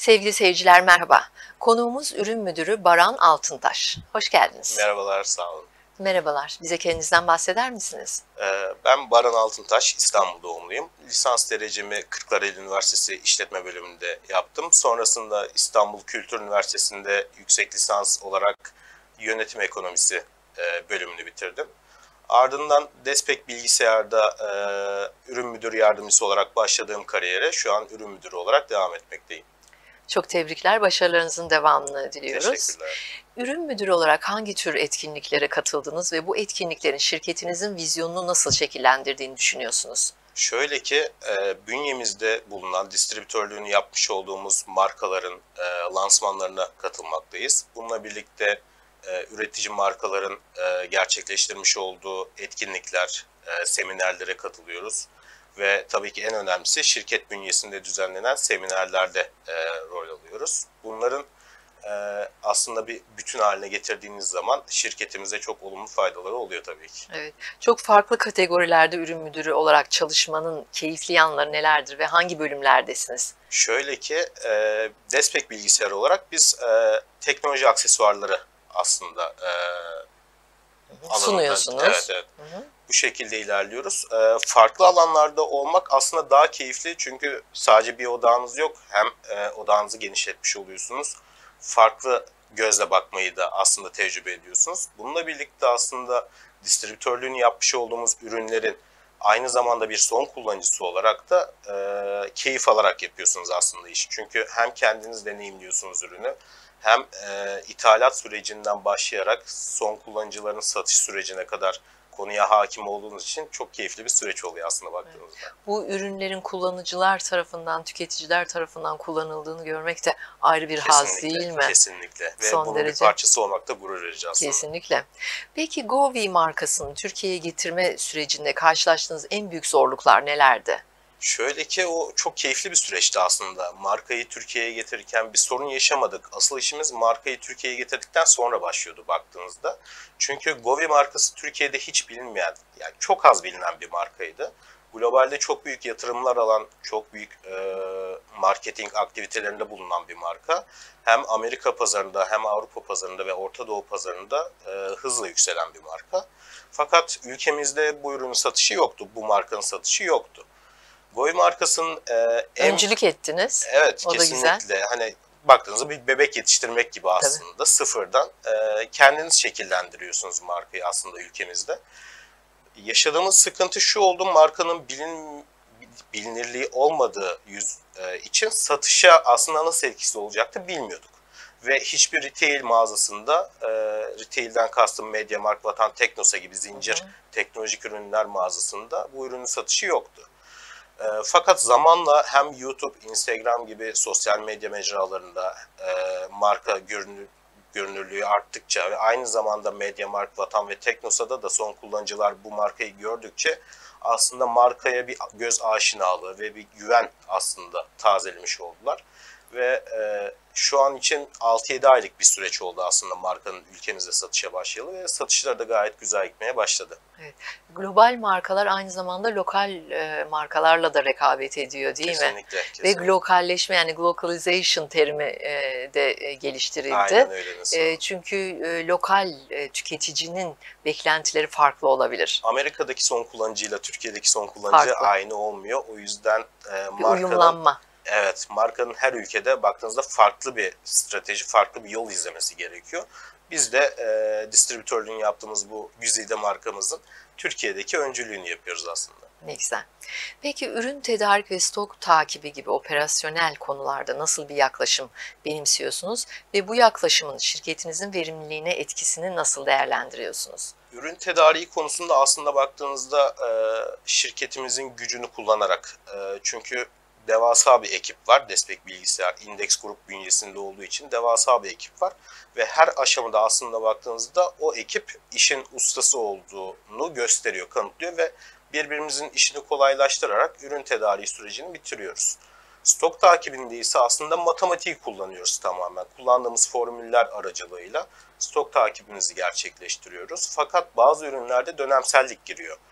Sevgili seyirciler merhaba. Konuğumuz Ürün Müdürü Baran Altıntaş. Hoş geldiniz. Merhabalar, sağ olun. Merhabalar. Bize kendinizden bahseder misiniz? Ben Baran Altıntaş, İstanbul doğumluyum. Lisans derecemi Kırklareli Üniversitesi İşletme Bölümünde yaptım. Sonrasında İstanbul Kültür Üniversitesi'nde yüksek lisans olarak Yönetim Ekonomisi bölümünü bitirdim. Ardından Despek Bilgisayar'da ürün müdür yardımcısı olarak başladığım kariyere şu an ürün müdürü olarak devam etmekteyim. Çok tebrikler, başarılarınızın devamını diliyoruz. Teşekkürler. Ürün müdürü olarak hangi tür etkinliklere katıldınız ve bu etkinliklerin şirketinizin vizyonunu nasıl şekillendirdiğini düşünüyorsunuz? Şöyle ki, bünyemizde bulunan distribütörlüğünü yapmış olduğumuz markaların lansmanlarına katılmaktayız. Bununla birlikte üretici markaların gerçekleştirmiş olduğu etkinlikler, seminerlere katılıyoruz. Ve tabii ki en önemlisi şirket bünyesinde düzenlenen seminerlerde rol alıyoruz. Bunların aslında bir bütün haline getirdiğiniz zaman şirketimize çok olumlu faydaları oluyor tabii ki. Evet, çok farklı kategorilerde ürün müdürü olarak çalışmanın keyifli yanları nelerdir ve hangi bölümlerdesiniz? Şöyle ki, Despek Bilgisayar olarak biz teknoloji aksesuarları aslında alanında. Sunuyorsunuz. Evet. Bu şekilde ilerliyoruz. Farklı alanlarda olmak aslında daha keyifli çünkü sadece bir odağınız yok. Hem odağınızı genişletmiş oluyorsunuz. Farklı gözle bakmayı da aslında tecrübe ediyorsunuz. Bununla birlikte aslında distribütörlüğünü yapmış olduğumuz ürünlerin aynı zamanda bir son kullanıcısı olarak da keyif alarak yapıyorsunuz aslında işi. Çünkü hem kendiniz deneyimliyorsunuz ürünü hem ithalat sürecinden başlayarak son kullanıcıların satış sürecine kadar konuya hakim olduğunuz için çok keyifli bir süreç oluyor aslında baktığınızda. Bu ürünlerin kullanıcılar tarafından, tüketiciler tarafından kullanıldığını görmek de ayrı bir haz değil mi? Kesinlikle. Ve Son bunun derece. bir parçası olmak da gurur verici aslında. Kesinlikle. Peki Govi markasını Türkiye'ye getirme sürecinde karşılaştığınız en büyük zorluklar nelerdi? Şöyle ki o çok keyifli bir süreçti aslında. Markayı Türkiye'ye getirirken bir sorun yaşamadık. Asıl işimiz markayı Türkiye'ye getirdikten sonra başlıyordu baktığınızda. Çünkü Govi markası Türkiye'de hiç bilinmeyen, yani çok az bilinen bir markaydı. Globalde çok büyük yatırımlar alan, çok büyük marketing aktivitelerinde bulunan bir marka. Hem Amerika pazarında hem Avrupa pazarında ve Orta Doğu pazarında hızla yükselen bir marka. Fakat ülkemizde bu ürünün satışı yoktu, bu markanın satışı yoktu. Goy markasının öncülük ettiniz. Evet, o kesinlikle. Da güzel. Hani baktığınızda bir bebek yetiştirmek gibi aslında. Tabii. Sıfırdan kendiniz şekillendiriyorsunuz markayı aslında ülkemizde. Yaşadığımız sıkıntı şu oldu, markanın bilinirliği olmadığı için satışa aslında nasıl etkisi olacaktı bilmiyorduk. Ve hiçbir retail mağazasında, retailden kastım MediaMarkt, Vatan, Teknosa gibi zincir teknolojik ürünler mağazasında bu ürünün satışı yoktu. Fakat zamanla hem YouTube, Instagram gibi sosyal medya mecralarında marka görünürlüğü arttıkça ve aynı zamanda MediaMarkt, Vatan ve Teknosa'da da son kullanıcılar bu markayı gördükçe aslında markaya bir göz aşinalığı ve bir güven aslında tazelemiş oldular. Ve şu an için 6-7 aylık bir süreç oldu aslında markanın ülkemizde satışa başlayalı ve satışları da gayet güzel gitmeye başladı. Evet. Global markalar aynı zamanda lokal markalarla da rekabet ediyor değil mi? Kesinlikle. Ve globalleşme yani globalization terimi de geliştirildi. Aynen öyle. Çünkü lokal tüketicinin beklentileri farklı olabilir. Amerika'daki son kullanıcıyla Türkiye'deki son kullanıcı farklı. Aynı olmuyor. O yüzden uyumlanma. Evet, markanın her ülkede baktığınızda farklı bir strateji, farklı bir yol izlemesi gerekiyor. Biz de distribütörlüğünü yaptığımız bu güzide markamızın Türkiye'deki öncülüğünü yapıyoruz aslında. Ne güzel. Peki ürün tedarik ve stok takibi gibi operasyonel konularda nasıl bir yaklaşım benimsiyorsunuz ve bu yaklaşımın şirketinizin verimliliğine etkisini nasıl değerlendiriyorsunuz? Ürün tedariği konusunda aslında baktığınızda şirketimizin gücünü kullanarak, çünkü devasa bir ekip var. Despek Bilgisayar, Index Grup bünyesinde olduğu için devasa bir ekip var. Ve her aşamada aslında baktığınızda o ekip işin ustası olduğunu gösteriyor, kanıtlıyor ve birbirimizin işini kolaylaştırarak ürün tedariği sürecini bitiriyoruz. Stok takibinde ise aslında matematiği kullanıyoruz tamamen. Kullandığımız formüller aracılığıyla stok takibimizi gerçekleştiriyoruz. Fakat bazı ürünlerde dönemsellik giriyor.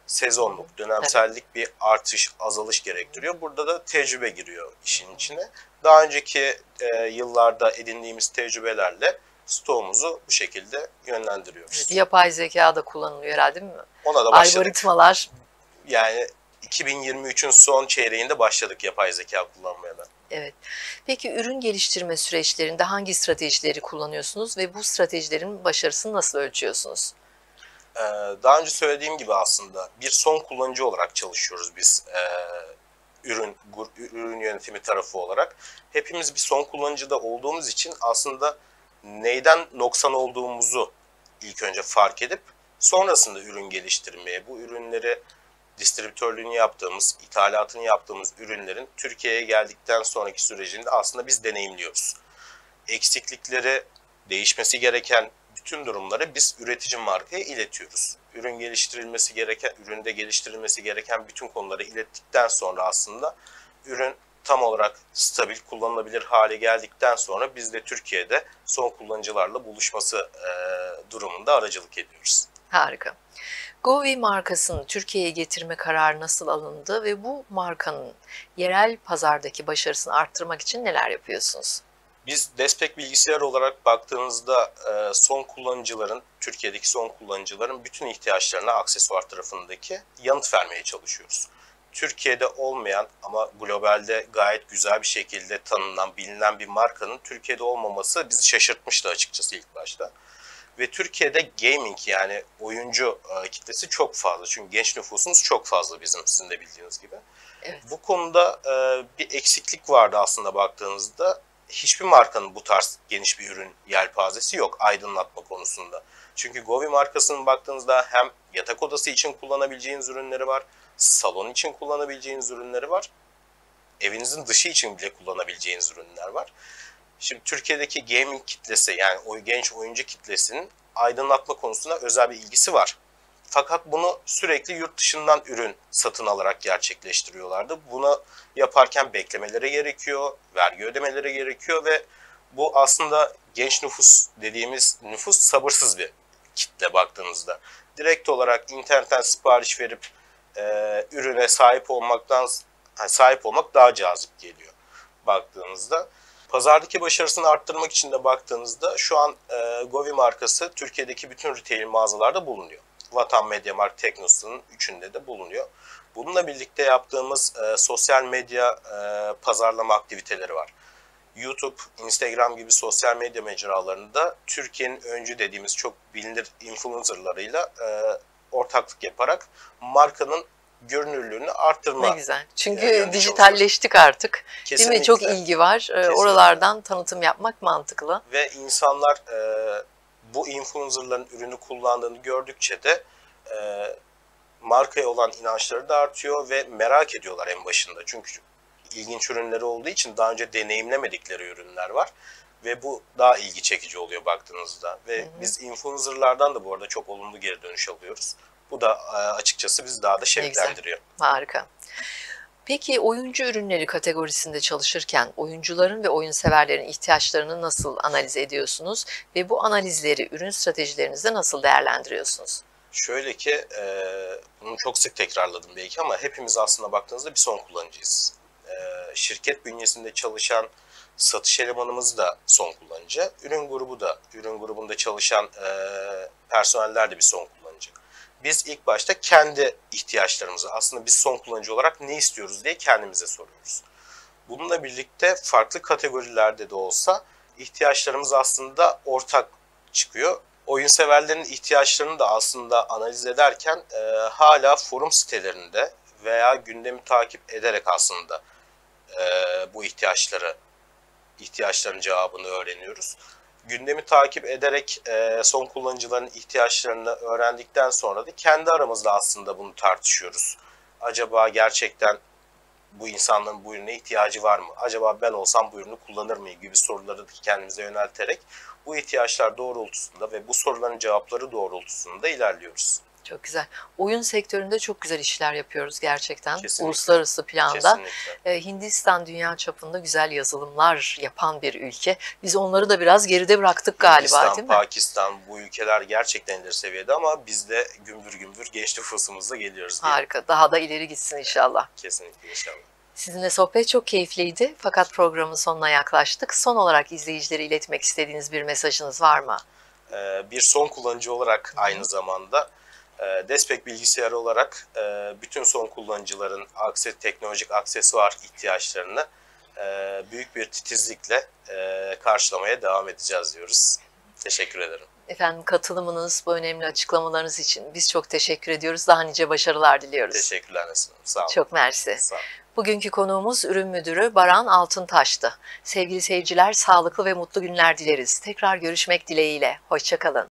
sezonluk, dönemsellik bir artış, azalış gerektiriyor. Burada da tecrübe giriyor işin içine. Daha önceki yıllarda edindiğimiz tecrübelerle stoğumuzu bu şekilde yönlendiriyoruz. Evet, yapay zeka da kullanılıyor herhalde, değil mi? Ona da başladık. Algoritmalar. Yani 2023'ün son çeyreğinde başladık yapay zeka kullanmaya da. Evet. Peki ürün geliştirme süreçlerinde hangi stratejileri kullanıyorsunuz ve bu stratejilerin başarısını nasıl ölçüyorsunuz? Daha önce söylediğim gibi aslında bir son kullanıcı olarak çalışıyoruz biz ürün yönetimi tarafı olarak. Hepimiz bir son kullanıcıda olduğumuz için aslında neyden noksan olduğumuzu ilk önce fark edip sonrasında ürün geliştirmeye, bu ürünleri distribütörlüğünü yaptığımız, ithalatını yaptığımız ürünlerin Türkiye'ye geldikten sonraki sürecinde aslında biz deneyimliyoruz. Eksiklikleri, değişmesi gereken bütün durumları biz üretici markaya iletiyoruz. Üründe geliştirilmesi gereken bütün konuları ilettikten sonra aslında ürün tam olarak stabil, kullanılabilir hale geldikten sonra biz de Türkiye'de son kullanıcılarla buluşması durumunda aracılık ediyoruz. Harika. Govi markasını Türkiye'ye getirme kararı nasıl alındı ve bu markanın yerel pazardaki başarısını arttırmak için neler yapıyorsunuz? Biz Despek Bilgisayar olarak baktığımızda Türkiye'deki son kullanıcıların bütün ihtiyaçlarına aksesuar tarafındaki yanıt vermeye çalışıyoruz. Türkiye'de olmayan ama globalde gayet güzel bir şekilde tanınan, bilinen bir markanın Türkiye'de olmaması bizi şaşırtmıştı açıkçası ilk başta. Ve Türkiye'de gaming yani oyuncu kitlesi çok fazla. Çünkü genç nüfusumuz çok fazla bizim, sizin de bildiğiniz gibi. Evet. Bu konuda bir eksiklik vardı aslında baktığınızda. Hiçbir markanın bu tarz geniş bir ürün yelpazesi yok aydınlatma konusunda. Çünkü Govi markasının baktığınızda hem yatak odası için kullanabileceğiniz ürünleri var, salon için kullanabileceğiniz ürünleri var, evinizin dışı için bile kullanabileceğiniz ürünler var. Şimdi Türkiye'deki gaming kitlesi yani o genç oyuncu kitlesinin aydınlatma konusunda özel bir ilgisi var. Fakat bunu sürekli yurt dışından ürün satın alarak gerçekleştiriyorlardı. Bunu yaparken beklemeleri gerekiyor, vergi ödemeleri gerekiyor ve bu aslında genç nüfus dediğimiz nüfus sabırsız bir kitle baktığınızda. Direkt olarak internetten sipariş verip ürüne sahip olmak daha cazip geliyor baktığınızda. Pazardaki başarısını arttırmak için de baktığınızda şu an Govi markası Türkiye'deki bütün retail mağazalarda bulunuyor. Vatan, Mediamarkt, Teknosa'nın üçünde de bulunuyor. Bununla birlikte yaptığımız sosyal medya pazarlama aktiviteleri var. YouTube, Instagram gibi sosyal medya mecralarında Türkiye'nin öncü dediğimiz çok bilinir influencerlarıyla ortaklık yaparak markanın görünürlüğünü arttırma. Ne güzel. Çünkü dijitalleştik artık. Kesinlikle. Değil mi? Çok ilgi var. Kesinlikle. Oralardan tanıtım yapmak mantıklı. Ve insanlar bu influencerların ürünü kullandığını gördükçe de markaya olan inançları da artıyor ve merak ediyorlar en başında. Çünkü ilginç ürünleri olduğu için daha önce deneyimlemedikleri ürünler var. Ve bu daha ilgi çekici oluyor baktığınızda. Ve biz influencerlardan da bu arada çok olumlu geri dönüş alıyoruz. Bu da açıkçası bizi daha da şevklendiriyor. Harika. Peki oyuncu ürünleri kategorisinde çalışırken oyuncuların ve oyun severlerin ihtiyaçlarını nasıl analiz ediyorsunuz ve bu analizleri ürün stratejilerinizde nasıl değerlendiriyorsunuz? Şöyle ki, bunu çok sık tekrarladım belki ama hepimiz aslında baktığınızda bir son kullanıcıyız. Şirket bünyesinde çalışan satış elemanımız da son kullanıcı, ürün grubunda çalışan personeller de bir son kullanıcı. Biz ilk başta kendi ihtiyaçlarımızı, aslında biz son kullanıcı olarak ne istiyoruz diye kendimize soruyoruz. Bununla birlikte farklı kategorilerde de olsa ihtiyaçlarımız aslında ortak çıkıyor. Oyun severlerin ihtiyaçlarını da aslında analiz ederken hala forum sitelerinde veya gündemi takip ederek aslında bu ihtiyaçların cevabını öğreniyoruz. Gündemi takip ederek son kullanıcıların ihtiyaçlarını öğrendikten sonra da kendi aramızda aslında bunu tartışıyoruz. Acaba gerçekten bu insanların bu ürüne ihtiyacı var mı? Acaba ben olsam bu ürünü kullanır mıyım gibi soruları kendimize yönelterek bu ihtiyaçlar doğrultusunda ve bu soruların cevapları doğrultusunda ilerliyoruz. Çok güzel. Oyun sektöründe çok güzel işler yapıyoruz gerçekten. Kesinlikle. Uluslararası planda. Kesinlikle. Hindistan dünya çapında güzel yazılımlar yapan bir ülke. Biz onları da biraz geride bıraktık galiba, Hindistan, değil mi? Pakistan bu ülkeler gerçekten ileri seviyede ama biz de gümbür gümbür genç nüfusumuzla geliyoruz diye. Harika. Daha da ileri gitsin inşallah. Kesinlikle inşallah. Sizinle sohbet çok keyifliydi. Fakat programın sonuna yaklaştık. Son olarak izleyicilere iletmek istediğiniz bir mesajınız var mı? Bir son kullanıcı olarak aynı zamanda Despek bilgisayarı olarak bütün son kullanıcıların teknolojik aksesuar ihtiyaçlarını büyük bir titizlikle karşılamaya devam edeceğiz diyoruz. Teşekkür ederim. Efendim, katılımınız, bu önemli açıklamalarınız için biz çok teşekkür ediyoruz. Daha nice başarılar diliyoruz. Teşekkürler Nesin Hanım. Sağ olun. Çok mersi. Sağ olun. Bugünkü konuğumuz Ürün Müdürü Baran Altıntaş'tı. Sevgili seyirciler, sağlıklı ve mutlu günler dileriz. Tekrar görüşmek dileğiyle. Hoşça kalın.